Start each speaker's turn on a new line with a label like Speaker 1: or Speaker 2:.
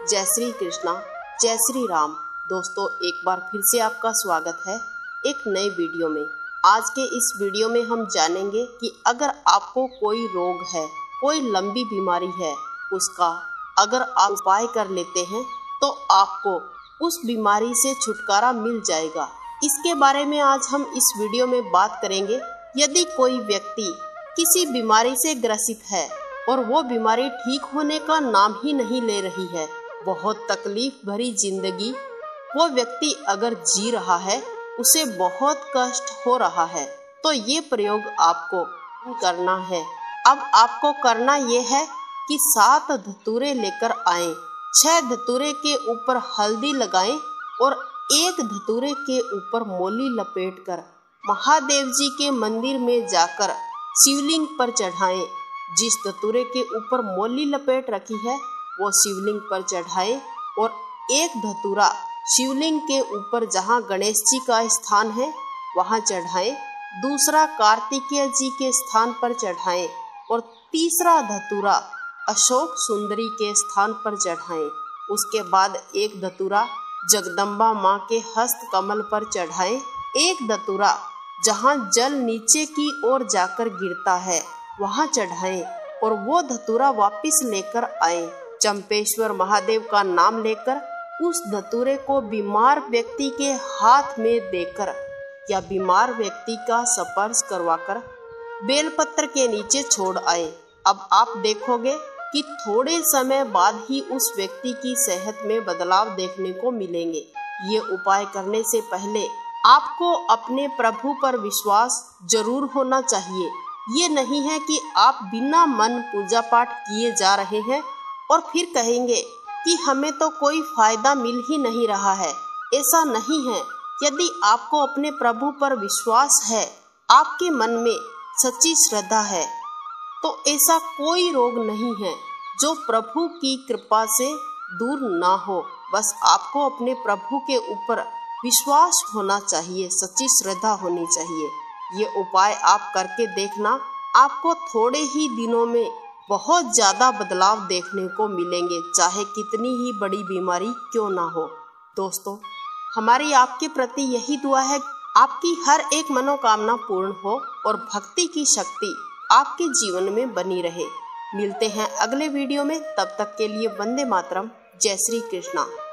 Speaker 1: जय श्री कृष्णा, जय श्री राम। दोस्तों, एक बार फिर से आपका स्वागत है एक नए वीडियो में। आज के इस वीडियो में हम जानेंगे कि अगर आपको कोई रोग है, कोई लंबी बीमारी है, उसका अगर आप उपाय कर लेते हैं तो आपको उस बीमारी से छुटकारा मिल जाएगा। इसके बारे में आज हम इस वीडियो में बात करेंगे। यदि कोई व्यक्ति किसी बीमारी से ग्रसित है और वो बीमारी ठीक होने का नाम ही नहीं ले रही है, बहुत तकलीफ भरी जिंदगी वो व्यक्ति अगर जी रहा है, उसे बहुत कष्ट हो रहा है, तो ये प्रयोग आपको करना है। अब आपको करना ये है कि 7 धतूरे लेकर आएं, 6 धतूरे के ऊपर हल्दी लगाएं और 1 धतूरे के ऊपर मोली लपेटकर महादेव जी के मंदिर में जाकर शिवलिंग पर चढ़ाएं। जिस धतूरे के ऊपर मोली लपेट रखी है वो शिवलिंग पर चढ़ाएं और 1 धतूरा शिवलिंग के ऊपर जहाँ गणेश जी का स्थान है वहाँ चढ़ाएं, दूसरा कार्तिकेय जी के स्थान पर चढ़ाएं और तीसरा धतूरा अशोक सुंदरी के स्थान पर चढ़ाएं। उसके बाद 1 धतूरा जगदम्बा माँ के हस्त कमल पर चढ़ाएं, 1 धतूरा जहाँ जल नीचे की ओर जाकर गिरता है वहाँ चढ़ाएं और वो धतूरा वापस लेकर आए। चंपेश्वर महादेव का नाम लेकर उस धतूरे को बीमार व्यक्ति के हाथ में देकर या बीमार व्यक्ति का स्पर्श करवाकर बेलपत्र के नीचे छोड़ आए। अब आप देखोगे कि थोड़े समय बाद ही उस व्यक्ति की सेहत में बदलाव देखने को मिलेंगे। ये उपाय करने से पहले आपको अपने प्रभु पर विश्वास जरूर होना चाहिए। ये नहीं है कि आप बिना मन पूजा पाठ किए जा रहे हैं और फिर कहेंगे कि हमें तो कोई फायदा मिल ही नहीं रहा है। ऐसा नहीं है। यदि आपको अपने प्रभु पर विश्वास है, आपके मन में सच्ची श्रद्धा है, तो ऐसा कोई रोग नहीं है जो प्रभु की कृपा से दूर ना हो। बस आपको अपने प्रभु के ऊपर विश्वास होना चाहिए, सच्ची श्रद्धा होनी चाहिए। ये उपाय आप करके देखना, आपको थोड़े ही दिनों में बहुत ज़्यादा बदलाव देखने को मिलेंगे, चाहे कितनी ही बड़ी बीमारी क्यों ना हो। दोस्तों, हमारी आपके प्रति यही दुआ है, आपकी हर एक मनोकामना पूर्ण हो और भक्ति की शक्ति आपके जीवन में बनी रहे। मिलते हैं अगले वीडियो में, तब तक के लिए वंदे मातरम, जय श्री कृष्णा।